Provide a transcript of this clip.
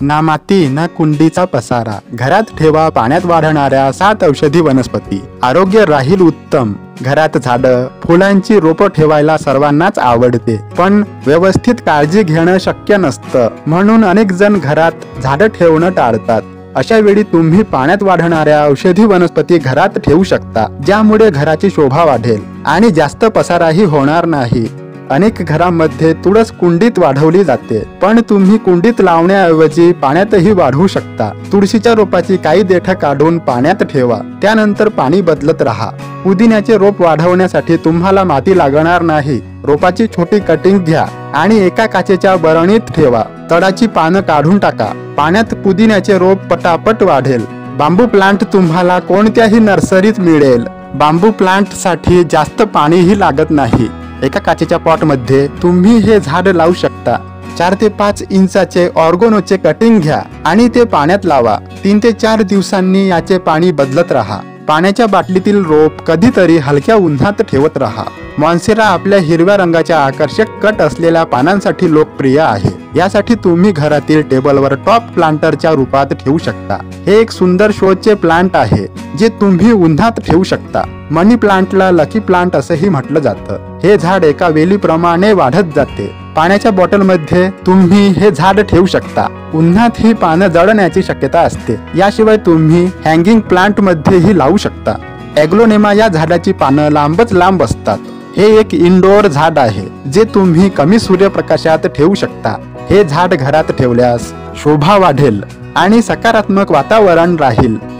ना माती ना कुंडीचा पसारा, घरात ठेवा पाण्यात वाढणाऱ्या 7 औषधी वनस्पती, आरोग्य राहील उत्तम। घरात झाडं फुलांची रोपं ठेवायला सर्वांनाच आवडते, पण व्यवस्थित काळजी घेणं शक्य नसतं, म्हणून अनेक जण घरात झाडं ठेवणं टाळतात। अशा वेळी तुम्ही पाण्यात वाढणाऱ्या औषधी वनस्पती घरात ठेवू शकता, ज्यामुळे घराची शोभा वाढेल आणि जास्त पसाराही होणार नाही। अनेक घरांमध्ये तुळस कुंडीत वाढवली जाते, पण तुम्ही कुंडीत लावण्याऐवजी पाण्यातही वाढवू शकता। तुळशीच्या रोपाची काही देठं काढून पाण्यात ठेवा, त्यानंतर पाणी बदलत राहा। पुदिन्याचे रोप वाढवण्यासाठी तुम्हाला माती लागणार नाही। रोपाची छोटी कटिंग घ्या आणि एका काचेच्या बरणीत ठेवा। तळाची पानं काढून टाका, पाण्यात पुदिन्याचे रोप पटापट वाढेल। बांबू प्लांट तुम्हाला कोणत्याही नर्सरीत मिळेल। बांबू प्लांट साठी जास्त पाणीही लागत नाही। एका काचेच्या पॉट मध्ये तुम्ही हे झाड लावू शकता। 4 ते 5 इंचाचे ऑर्गोनोचे कटिंग घ्या आणि ते पाण्यात लावा। 3 ते 4 दिवसांनी याचे पाणी बदलत राहा। पाण्याच्या बाटलीतील रोप कधीतरी हलक्या उन्हात ठेवत राहा। मॉन्सेरा आपल्या हिरव्या रंगाच्या आकर्षक कट असलेल्या पानांसाठी लोकप्रिय आहे। यासाठी तुम्ही घरातील टेबलवर टॉप प्लांटरच्या रूपात ठेवू शकता। हे एक सुंदर शोचे प्लांट आहे, जे तुम्ही उन्हात ठेवू शकता। मनी प्लांटला लकी प्लांट असंही म्हटलं जातं। हे झाड एका वेलीप्रमाणे वाढत जाते। पाण्याच्या बॉटलमध्ये तुम्ही हे झाड ठेवू शकता। उन्हात ही पानं जळण्याची शक्यता असते। याशिवाय तुम्ही हँगिंग प्लांट मध्येही लावू शकता। ॲग्लोनेमा या झाडाची पानं लांबच लांब असतात। हे एक इनडोअर झाड आहे, जे तुम्ही कमी सूर्यप्रकाशात ठेवू शकता। हे झाड घरात ठेवल्यास शोभा वाढेल आणि सकारात्मक वातावरण राहील।